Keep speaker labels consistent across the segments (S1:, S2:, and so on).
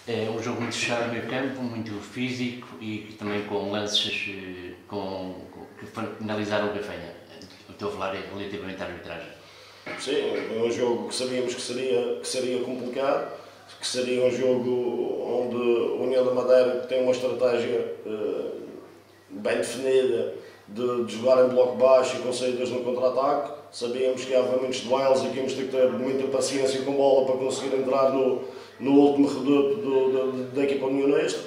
S1: É um jogo muito fechado no meio campo, muito físico e também com lances que finalizaram o Gafanha. Estou a falar relativamente à arbitragem.
S2: Sim, é um jogo que sabíamos que seria complicado, que seria um jogo onde a União da Madeira, que tem uma estratégia bem definida de jogar em bloco baixo e com saídas no contra-ataque. Sabíamos que havia muitos duelos e que íamos ter que ter muita paciência com bola para conseguir entrar no último reduto da equipa unionista.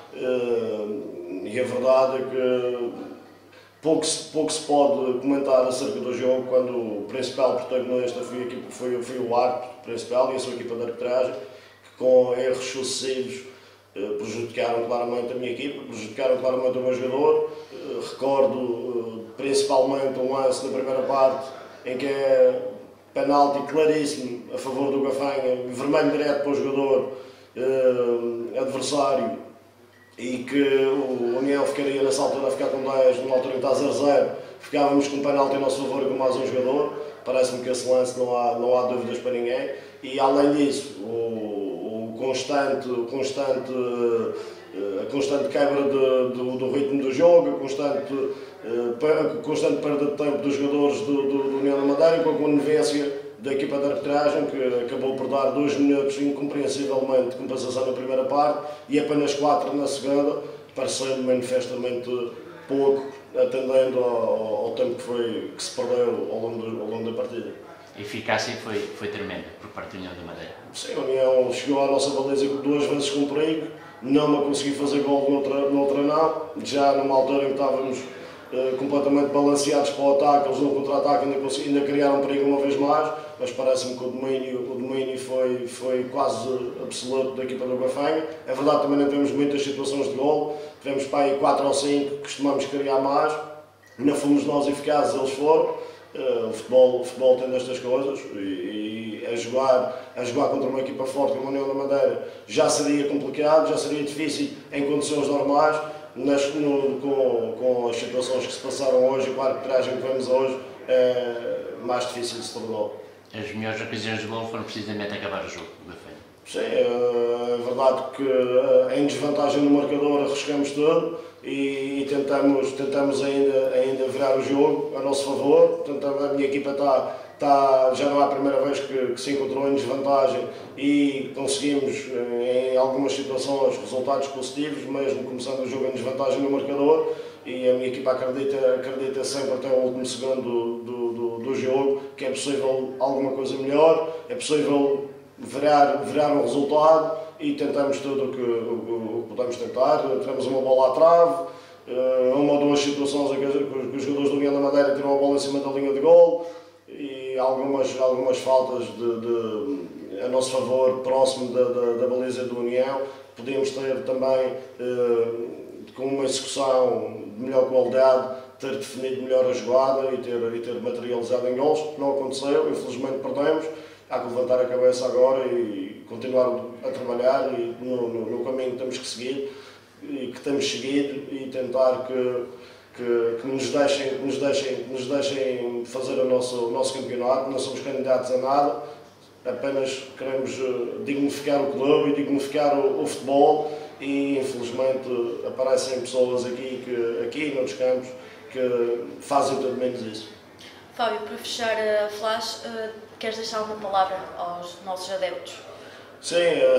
S2: E a verdade é que pouco se pode comentar acerca do jogo quando o principal protagonista foi o árbitro principal e a sua equipa de arbitragem, que com erros sucessivos prejudicaram claramente a minha equipa, prejudicaram claramente o meu jogador. Recordo principalmente um lance na primeira parte em que é penalti claríssimo a favor do Gafanha, vermelho direto para o jogador adversário, e que o União ficaria nessa altura a ficar com 10, na altura em que está 0-0, ficávamos com um penalti a nosso favor e com mais um jogador. Parece-me que esse lance não há dúvidas para ninguém. E além disso, a constante quebra do ritmo do jogo, a constante perda de tempo dos jogadores do União da Madeira, com a conivência da equipa de arbitragem, que acabou por dar 2 minutos incompreensivelmente de compensação na primeira parte e apenas 4 na segunda, parecendo manifestamente pouco, atendendo ao tempo que se perdeu ao longo da partida.
S1: A eficácia foi tremenda por parte da União da Madeira.
S2: Sim, a União chegou à nossa baliza 2 vezes com perigo, não me consegui fazer gol noutra não, já numa altura em que estávamos completamente balanceados para o ataque, eles no contra-ataque ainda criaram perigo uma vez mais, mas parece-me que o domínio foi quase absoluto da equipa do Gafanha. É verdade, também não tivemos muitas situações de gol, tivemos para aí 4 ou 5 que costumamos criar mais, não fomos nós eficazes, eles foram. O futebol tem destas coisas e a jogar contra uma equipa forte como a União da Madeira já seria complicado, já seria difícil em condições normais. Com as situações que se passaram hoje e com a arbitragem que vemos hoje, mais difícil se tornou.
S1: As melhores ocasiões de gol foram precisamente acabar o jogo do Gafanha.
S2: Sim, é verdade que em desvantagem no marcador arriscamos tudo e tentamos ainda virar o jogo a nosso favor. A minha equipa já não é a primeira vez que se encontrou em desvantagem e conseguimos em algumas situações resultados positivos, mesmo começando o jogo em desvantagem no marcador, e a minha equipa acredita sempre até o último segundo do jogo que é possível alguma coisa melhor, é possível virar um resultado e tentamos tudo o que podemos tentar. Tivemos uma bola à trave, uma ou duas situações em que os jogadores do União da Madeira tiram a bola em cima da linha de gol e algumas faltas a nosso favor próximo da baliza do União. Podíamos ter também, com uma execução de melhor qualidade, ter definido melhor a jogada e ter materializado em gols. Não aconteceu, infelizmente perdemos. Há que levantar a cabeça agora e continuar a trabalhar e no caminho que temos que seguir e que temos seguido, e tentar que nos deixem fazer o nosso campeonato. Não somos candidatos a nada, apenas queremos dignificar o clube e dignificar o futebol, e infelizmente aparecem pessoas aqui e noutros campos que fazem tudo menos isso.
S3: Fábio, para fechar a Flash, queres deixar alguma palavra aos nossos adeptos?
S2: Sim,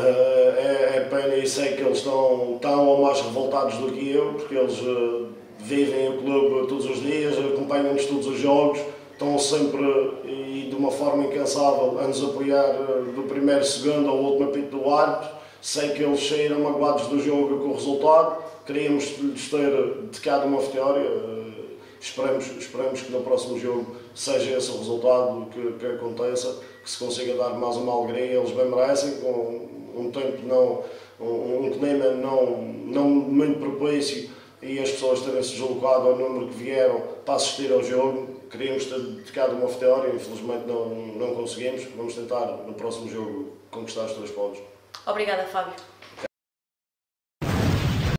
S2: é pena, e sei que eles estão tão ou mais revoltados do que eu, porque eles vivem o clube todos os dias, acompanham-nos todos os jogos, estão sempre e de uma forma incansável a nos apoiar do primeiro segundo ao último apito do árbitro. Sei que eles saíram magoados do jogo com o resultado, queríamos lhes ter dedicado uma vitória. Esperemos que no próximo jogo seja esse o resultado que aconteça, que se consiga dar mais uma alegria. Eles bem merecem, com um tempo um clima não muito propício, e as pessoas terem-se deslocado ao número que vieram para assistir ao jogo. Queríamos ter dedicado uma vitória, infelizmente não conseguimos. Vamos tentar no próximo jogo conquistar os 3 pontos.
S3: Obrigada, Fábio.